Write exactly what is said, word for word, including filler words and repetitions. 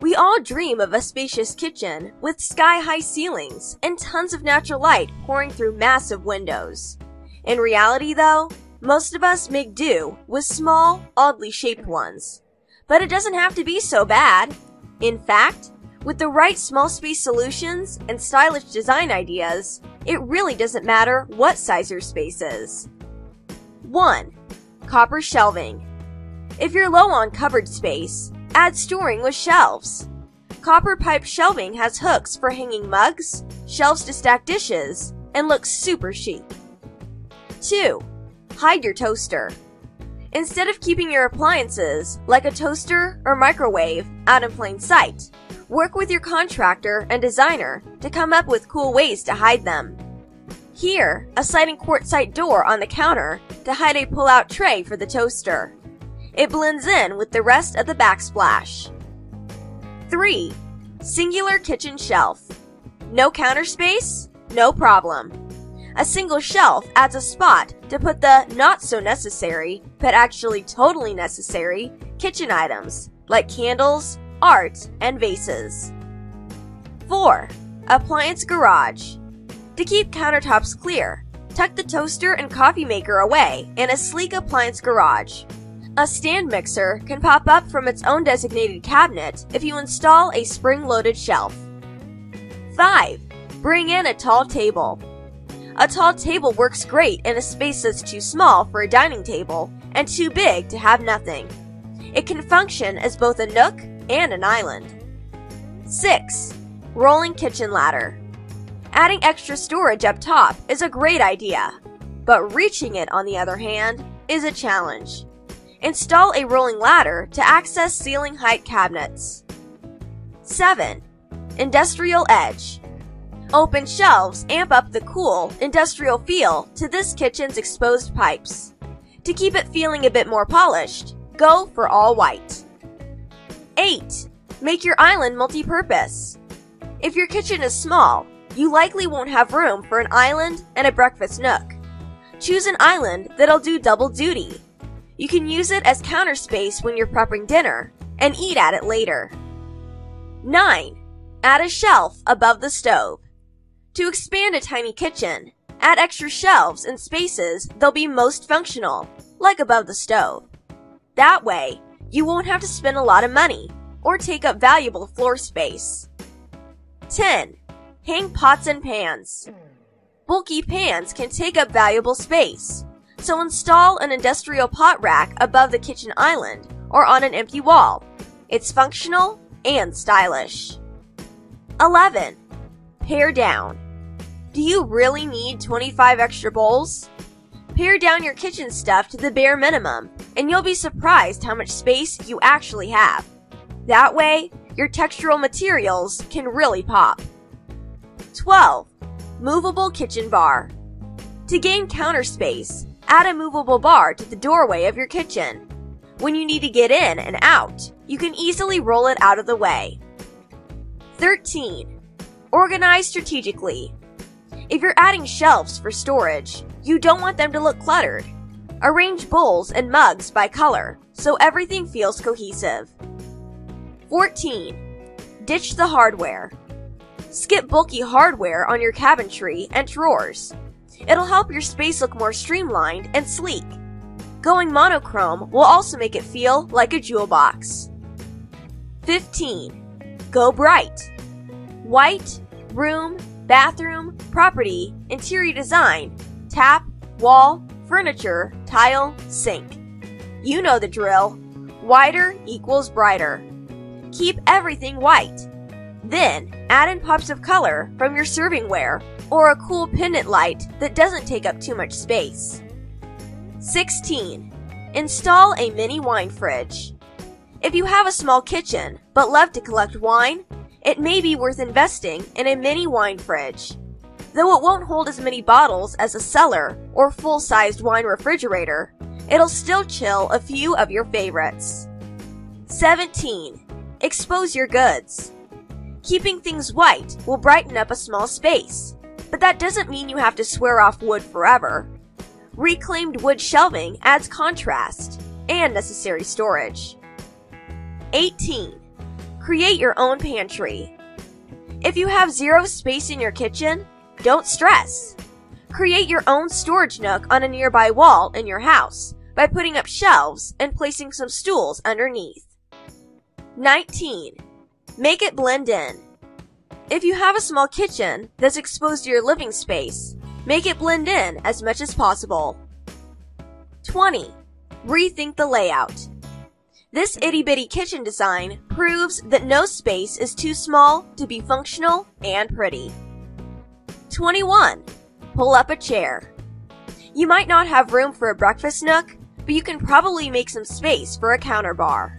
We all dream of a spacious kitchen with sky-high ceilings and tons of natural light pouring through massive windows. In reality, though, most of us make do with small, oddly shaped ones. But it doesn't have to be so bad. In fact, with the right small space solutions and stylish design ideas, it really doesn't matter what size your space is. one. Copper shelving. If you're low on cupboard space, add storing with shelves. Copper pipe shelving has hooks for hanging mugs, shelves to stack dishes, and looks super chic. two. Hide your toaster. Instead of keeping your appliances, like a toaster or microwave, out in plain sight, work with your contractor and designer to come up with cool ways to hide them. Here, a sliding quartzite door on the counter to hide a pull-out tray for the toaster. It blends in with the rest of the backsplash. three. Singular kitchen shelf. No counter space? No problem. A single shelf adds a spot to put the not-so-necessary, but actually totally necessary, kitchen items, like candles, art, and vases. four. Appliance garage. To keep countertops clear, tuck the toaster and coffee maker away in a sleek appliance garage. A stand mixer can pop up from its own designated cabinet if you install a spring-loaded shelf. five. Bring in a tall table. A tall table works great in a space that's too small for a dining table and too big to have nothing. It can function as both a nook and an island. six. Rolling kitchen ladder. Adding extra storage up top is a great idea, but reaching it, on the other hand, is a challenge. Install a rolling ladder to access ceiling height cabinets. seven. Industrial edge. Open shelves amp up the cool, industrial feel to this kitchen's exposed pipes. To keep it feeling a bit more polished, go for all white. eight. Make your island multi-purpose. If your kitchen is small, you likely won't have room for an island and a breakfast nook. Choose an island that'll do double duty. You can use it as counter space when you're prepping dinner and eat at it later. nine. Add a shelf above the stove. To expand a tiny kitchen, add extra shelves in spaces they'll be most functional, like above the stove. That way, you won't have to spend a lot of money or take up valuable floor space. ten. Hang pots and pans. Bulky pans can take up valuable space, so install an industrial pot rack above the kitchen island or on an empty wall. It's functional and stylish. eleven. Pare down. Do you really need twenty-five extra bowls? Pare down your kitchen stuff to the bare minimum, and you'll be surprised how much space you actually have. That way, your textural materials can really pop. twelve. Movable kitchen bar. To gain counter space, add a movable bar to the doorway of your kitchen. When you need to get in and out, you can easily roll it out of the way. thirteen. Organize strategically. If you're adding shelves for storage, you don't want them to look cluttered. Arrange bowls and mugs by color so everything feels cohesive. fourteen. Ditch the hardware. Skip bulky hardware on your cabinetry and drawers. It'll help your space look more streamlined and sleek. Going monochrome will also make it feel like a jewel box. fifteen. Go bright. White, room, bathroom, property, interior design, tap, wall, furniture, tile, sink. You know the drill. Whiter equals brighter. Keep everything white. Then, add in pops of color from your servingware or a cool pendant light that doesn't take up too much space. sixteen. Install a mini wine fridge. If you have a small kitchen but love to collect wine, it may be worth investing in a mini wine fridge. Though it won't hold as many bottles as a cellar or full-sized wine refrigerator, it'll still chill a few of your favorites. seventeen. Expose your goods. Keeping things white will brighten up a small space, but that doesn't mean you have to swear off wood forever. Reclaimed wood shelving adds contrast and necessary storage. eighteen. Create your own pantry. If you have zero space in your kitchen, don't stress. Create your own storage nook on a nearby wall in your house by putting up shelves and placing some stools underneath. nineteen. Make it blend in. If you have a small kitchen that's exposed to your living space, make it blend in as much as possible. twenty. Rethink the layout. This itty-bitty kitchen design proves that no space is too small to be functional and pretty. twenty-one. Pull up a chair. You might not have room for a breakfast nook, but you can probably make some space for a counter bar.